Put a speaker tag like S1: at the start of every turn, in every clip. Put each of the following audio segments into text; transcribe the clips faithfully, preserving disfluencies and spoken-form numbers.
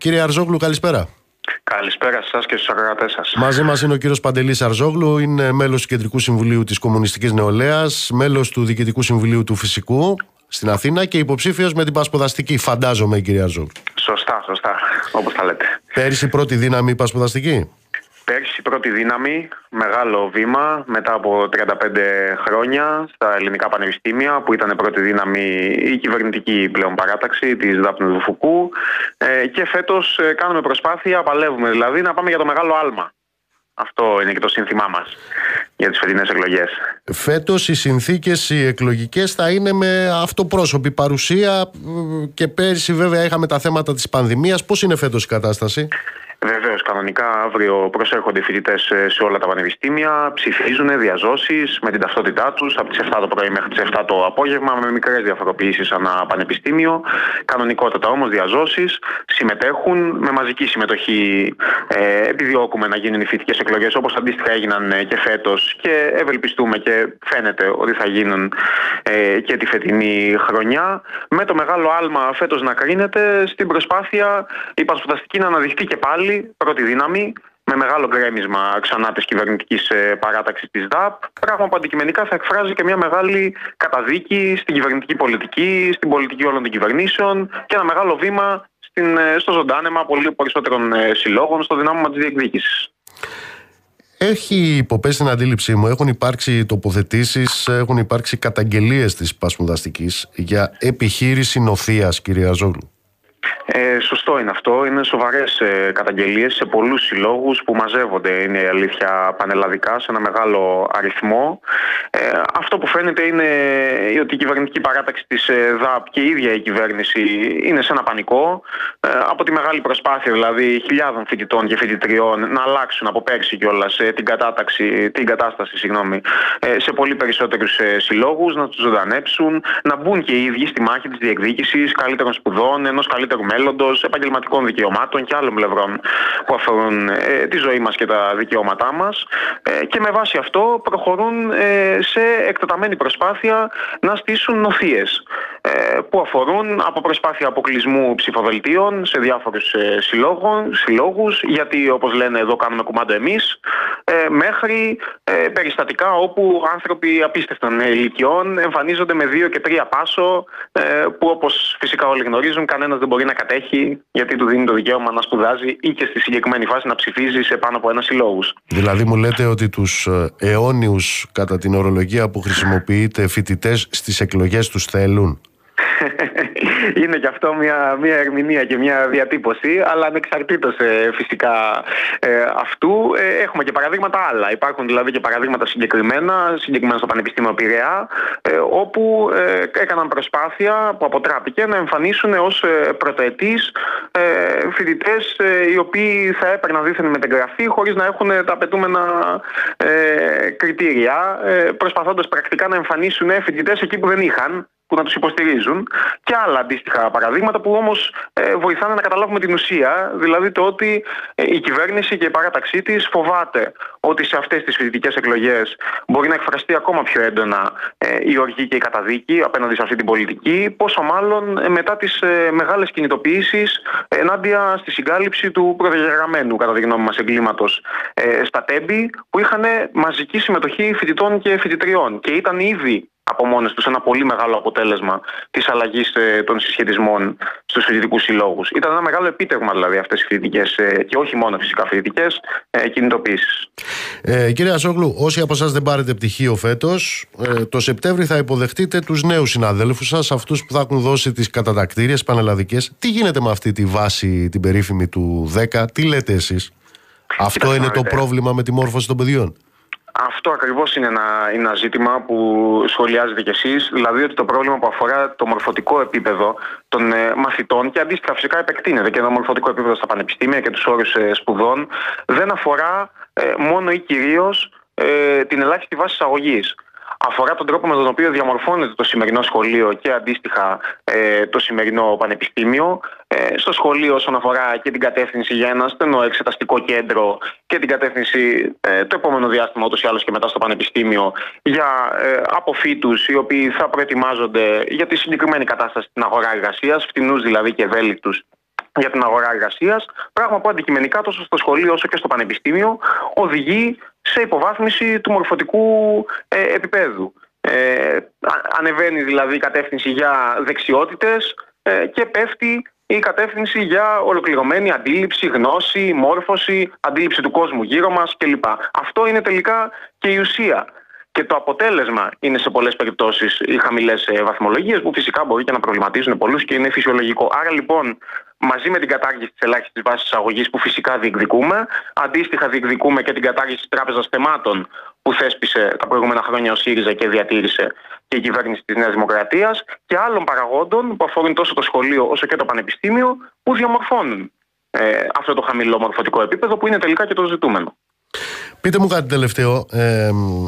S1: Κύριε Αρζόγλου, καλησπέρα.
S2: Καλησπέρα σε εσάς και στους ακροατές σας.
S1: Μαζί μας είναι ο κύριος Παντελής Αρζόγλου, είναι μέλος του Κεντρικού Συμβουλίου της Κομμουνιστικής Νεολαίας, μέλος του Διοικητικού Συμβουλίου του Φυσικού στην Αθήνα και υποψήφιος με την Πασποδαστική, φαντάζομαι, κύριε Αρζόγλου.
S2: Σωστά, σωστά, όπως τα λέτε.
S1: Πέρυσι πρώτη δύναμη Πασποδαστική.
S2: Πέρσι πρώτη δύναμη, μεγάλο βήμα μετά από τριάντα πέντε χρόνια στα ελληνικά πανεπιστήμια, που ήταν πρώτη δύναμη η κυβερνητική πλέον παράταξη της Δάπνου του Φουκού, ε, και φέτος ε, κάνουμε προσπάθεια, παλεύουμε δηλαδή να πάμε για το μεγάλο άλμα. Αυτό είναι και το σύνθημά μας για τις φετινές εκλογές.
S1: Φέτος οι συνθήκες οι εκλογικές θα είναι με αυτοπρόσωπη παρουσία και πέρσι βέβαια είχαμε τα θέματα της πανδημίας. Πώς είναι φέτος η κατάσταση?
S2: Βεβαίως, κανονικά αύριο προσέρχονται οι φοιτητές σε όλα τα πανεπιστήμια, ψηφίζουν διαζώσεις με την ταυτότητά τους από τις εφτά το πρωί μέχρι τις εφτά το απόγευμα, με μικρές διαφοροποιήσεις ανά πανεπιστήμιο. Κανονικότατα όμως διαζώσεις, συμμετέχουν με μαζική συμμετοχή. Ε, επιδιώκουμε να γίνουν οι φοιτητικές εκλογές όπως αντίστοιχα έγιναν και φέτος και ευελπιστούμε και φαίνεται ότι θα γίνουν ε, και τη φετινή χρονιά. Με το μεγάλο άλμα φέτος να κρίνεται στην προσπάθεια η Πασποδαστική να αναδειχθεί και πάλι πρώτη δύναμη, με μεγάλο γκρέμισμα ξανά της κυβερνητικής παράταξης της ΔΑΠ, πράγμα που αντικειμενικά θα εκφράζει και μια μεγάλη καταδίκη στην κυβερνητική πολιτική, στην πολιτική όλων των κυβερνήσεων και ένα μεγάλο βήμα στην, στο ζωντάνεμα πολύ περισσότερων συλλόγων, στο δυνάμωμα της διεκδίκησης.
S1: Έχει υποπέσει στην αντίληψή μου, έχουν υπάρξει τοποθετήσεις, έχουν υπάρξει καταγγελίες της Πασποδαστικής για επιχείρηση νοθείας, κύριε Αρζόγλου.
S2: Ε, σωστό είναι αυτό. Είναι σοβαρές ε, καταγγελίες σε πολλούς συλλόγους που μαζεύονται, είναι η αλήθεια, πανελλαδικά σε ένα μεγάλο αριθμό. Ε, αυτό που φαίνεται είναι ότι η κυβερνητική παράταξη της ε, ΔΑΠ και η ίδια η κυβέρνηση είναι σε ένα πανικό. Ε, από τη μεγάλη προσπάθεια δηλαδή χιλιάδων φοιτητών και φοιτητριών να αλλάξουν από πέρσι κιόλας ε, την, κατάταξη, την κατάσταση συγγνώμη, ε, σε πολύ περισσότερους ε, συλλόγους, να τους ζωντανέψουν, να μπουν και οι ίδιοι στη μάχη της διεκδίκησης καλύτερων σπουδών, ενός καλύτερου μέλλοντος, επαγγελματικών δικαιωμάτων και άλλων πλευρών που αφορούν ε, τη ζωή μας και τα δικαιώματά μας, ε, και με βάση αυτό προχωρούν ε, σε εκτεταμένη προσπάθεια να στήσουν νοθείες ε, που αφορούν από προσπάθεια αποκλεισμού ψηφοδελτίων σε διάφορους ε, συλλόγων, συλλόγους, γιατί όπως λένε εδώ κάνουμε κουμάντο εμείς, ε, μέχρι ε, περιστατικά όπου άνθρωποι απίστευτων ηλικιών εμφανίζονται με δύο και τρία πάσο, ε, που όπως φυσικά όλοι γνωρίζουν κανένας δεν μπορεί να κατέχει, γιατί του δίνει το δικαίωμα να σπουδάζει ή και στη συγκεκριμένη φάση να ψηφίζει σε πάνω από ένα συλλόγους.
S1: Δηλαδή μου λέτε ότι τους αιώνιους, κατά την ορολογία που χρησιμοποιείτε, φοιτητές στις εκλογές τους θέλουν?
S2: Είναι και αυτό μια, μια ερμηνεία και μια διατύπωση, αλλά ανεξαρτήτως ε, φυσικά ε, αυτού ε, έχουμε και παραδείγματα άλλα. Υπάρχουν δηλαδή και παραδείγματα συγκεκριμένα, συγκεκριμένα στο Πανεπιστήμιο Πειραιά, ε, όπου ε, έκαναν προσπάθεια που αποτράπηκε να εμφανίσουν ως ε, πρωτοετής ε, φοιτητές ε, οι οποίοι θα έπαιρναν δίθεν μετεγγραφή χωρίς να έχουν τα απαιτούμενα ε, κριτήρια, ε, προσπαθώντας πρακτικά να εμφανίσουν ε, φοιτητές εκεί που δεν είχαν, που να τους υποστηρίζουν, και άλλα αντίστοιχα παραδείγματα που όμως ε, βοηθάνε να καταλάβουμε την ουσία, δηλαδή το ότι ε, η κυβέρνηση και η παράταξή της φοβάται ότι σε αυτές τις φοιτητικές εκλογές μπορεί να εκφραστεί ακόμα πιο έντονα ε, η οργή και η καταδίκη απέναντι σε αυτή την πολιτική, πόσο μάλλον ε, μετά τις ε, μεγάλες κινητοποιήσεις ε, ενάντια στη συγκάλυψη του προδιαγεγραμμένου, κατά τη γνώμη μας, εγκλήματος ε, στα Τέμπη, που είχαν μαζική συμμετοχή φοιτητών και φοιτητριών και ήταν ήδη από μόνες τους ένα πολύ μεγάλο αποτέλεσμα της αλλαγής ε, των συσχετισμών στους φοιτητικούς συλλόγους. Ήταν ένα μεγάλο επίτευγμα δηλαδή αυτές οι φοιτητικές ε, και όχι μόνο φυσικά φοιτητικές ε, κινητοποιήσεις.
S1: Ε, κύριε Αρζόγλου, όσοι από εσάς δεν πάρετε πτυχίο φέτος, ε, το Σεπτέμβρη θα υποδεχτείτε τους νέους συναδέλφους σας, αυτούς που θα έχουν δώσει τις κατατακτήριες πανελλαδικές. Τι γίνεται με αυτή τη βάση, την περίφημη του δέκα, τι λέτε εσείς? Αυτό
S2: Κοιτάξτε,
S1: είναι το πρόβλημα με τη μόρφωση των παιδιών?
S2: Αυτό ακριβώς είναι ένα, είναι ένα ζήτημα που σχολιάζετε κι εσείς, δηλαδή ότι το πρόβλημα που αφορά το μορφωτικό επίπεδο των ε, μαθητών, και αντίστοιχα φυσικά επεκτείνεται και το μορφωτικό επίπεδο στα πανεπιστήμια και τους όρους ε, σπουδών, δεν αφορά ε, μόνο ή κυρίως ε, την ελάχιστη βάση εισαγωγής. Αφορά τον τρόπο με τον οποίο διαμορφώνεται το σημερινό σχολείο και αντίστοιχα ε, το σημερινό πανεπιστήμιο. Ε, στο σχολείο όσον αφορά και την κατεύθυνση για ένα στενό εξεταστικό κέντρο και την κατεύθυνση ε, το επόμενο διάστημα ούτως ή άλλως και μετά στο πανεπιστήμιο για ε, αποφύτους οι οποίοι θα προετοιμάζονται για τη συγκεκριμένη κατάσταση στην αγορά εργασίας, φτηνούς δηλαδή και ευέλικτους για την αγορά εργασίας, πράγμα που αντικειμενικά τόσο στο σχολείο όσο και στο πανεπιστήμιο οδηγεί σε υποβάθμιση του μορφωτικού ε, επίπεδου. Ε, ανεβαίνει δηλαδή η κατεύθυνση για δεξιότητες ε, και πέφτει η κατεύθυνση για ολοκληρωμένη αντίληψη, γνώση, μόρφωση, αντίληψη του κόσμου γύρω μας κλπ. Αυτό είναι τελικά και η ουσία. Και το αποτέλεσμα είναι σε πολλές περιπτώσεις οι χαμηλές βαθμολογίες, που φυσικά μπορεί και να προβληματίζουν πολλούς και είναι φυσιολογικό. Άρα λοιπόν, μαζί με την κατάργηση της ελάχιστης βάσης εισαγωγής που φυσικά διεκδικούμε, αντίστοιχα διεκδικούμε και την κατάργηση της τράπεζας θεμάτων που θέσπισε τα προηγούμενα χρόνια ο ΣΥΡΙΖΑ και διατήρησε και η κυβέρνηση της Νέας Δημοκρατίας, και άλλων παραγόντων που αφορούν τόσο το σχολείο όσο και το πανεπιστήμιο, που διαμορφώνουν ε, αυτό το χαμηλό μορφωτικό επίπεδο που είναι τελικά και το ζητούμενο.
S1: Πείτε μου κάτι τελευταίο. Ε,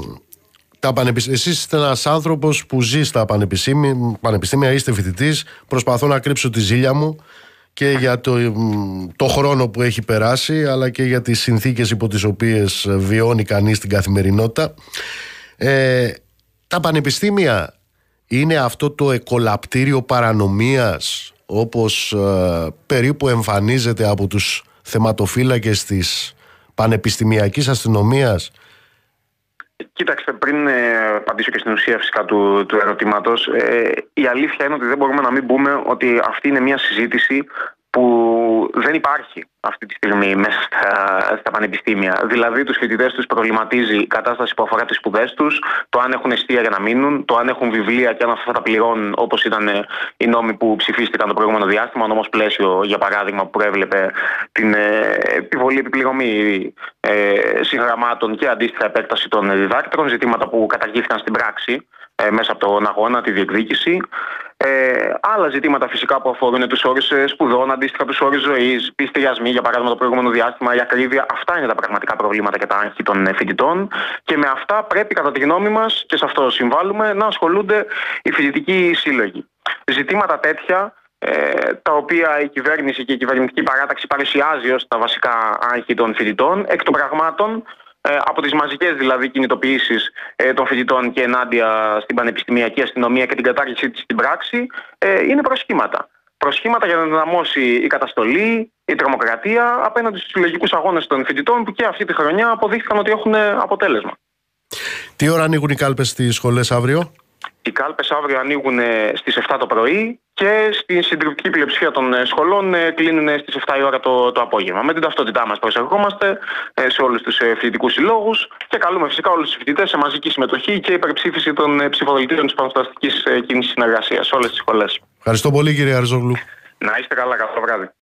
S1: τα πανεπιστήμια, εσείς είστε ένας άνθρωπος που ζει στα πανεπιστήμια, πανεπιστήμια είστε φοιτητής. Προσπαθώ να κρύψω τη ζήλια μου και για το, το χρόνο που έχει περάσει, αλλά και για τις συνθήκες υπό τις οποίες βιώνει κανείς την καθημερινότητα. Ε, τα πανεπιστήμια είναι αυτό το εκολαπτήριο παρανομίας, όπως ε, περίπου εμφανίζεται από τους θεματοφύλακες της πανεπιστημιακής αστυνομίας?
S2: Κοίταξτε, πριν ε, απαντήσω και στην ουσία φυσικά του, του ερωτήματος, ε, η αλήθεια είναι ότι δεν μπορούμε να μην πούμε ότι αυτή είναι μια συζήτηση που δεν υπάρχει αυτή τη στιγμή μέσα στα, στα πανεπιστήμια. Δηλαδή, τους φοιτητές τους προβληματίζει η κατάσταση που αφορά τις σπουδές τους, το αν έχουν εστία για να μείνουν, το αν έχουν βιβλία και αν αυτά τα πληρώνουν, όπως ήταν οι νόμοι που ψηφίστηκαν το προηγούμενο διάστημα. Ο νόμος πλαίσιο, για παράδειγμα, που προέβλεπε την ε, επιβολή επιπληρωμή ε, συγγραμμάτων και αντίστοιχα επέκταση των διδάκτρων, ζητήματα που καταργήθηκαν στην πράξη ε, μέσα από τον αγώνα, τη διεκδίκηση. Ε, άλλα ζητήματα φυσικά που αφορούν τους όρους σπουδών, αντίστοιχα τους όρους ζωής, πληστηριασμοί, για παράδειγμα το προηγούμενο διάστημα, η ακρίβεια. Αυτά είναι τα πραγματικά προβλήματα και τα άγχη των φοιτητών, και με αυτά πρέπει, κατά τη γνώμη μας, και σε αυτό συμβάλλουμε, να ασχολούνται οι φοιτητικοί σύλλογοι. Ζητήματα τέτοια, ε, τα οποία η κυβέρνηση και η κυβερνητική παράταξη παρουσιάζει ως τα βασικά άγχη των φοιτητών, εκ των πραγμάτων, από τις μαζικές δηλαδή κινητοποιήσεις ε, των φοιτητών και ενάντια στην πανεπιστημιακή αστυνομία και την κατάργησή της στην πράξη, ε, είναι προσχήματα. Προσχήματα για να ενδυναμώσει η καταστολή, η τρομοκρατία απέναντι στους συλλογικούς αγώνες των φοιτητών, που και αυτή τη χρονιά αποδείχθηκαν ότι έχουν αποτέλεσμα.
S1: Τι ώρα ανοίγουν οι κάλπες στις σχολές αύριο?
S2: Οι κάλπες αύριο ανοίγουν στις εφτά το πρωί και στην συντριπτική πλειοψηφία των σχολών κλείνουν στις εφτά η ώρα το, το απόγευμα. Με την ταυτότητά μας προσερχόμαστε σε όλους τους φοιτητικούς συλλόγους και καλούμε φυσικά όλους τους φοιτητές σε μαζική συμμετοχή και υπερψήφιση των ψηφοδελτίων της Πανελλαδικής Κίνησης Συνεργασίας σε όλες τις σχολές.
S1: Ευχαριστώ πολύ, κύριε Αριζόγλου.
S2: Να είστε καλά, καλό βράδυ.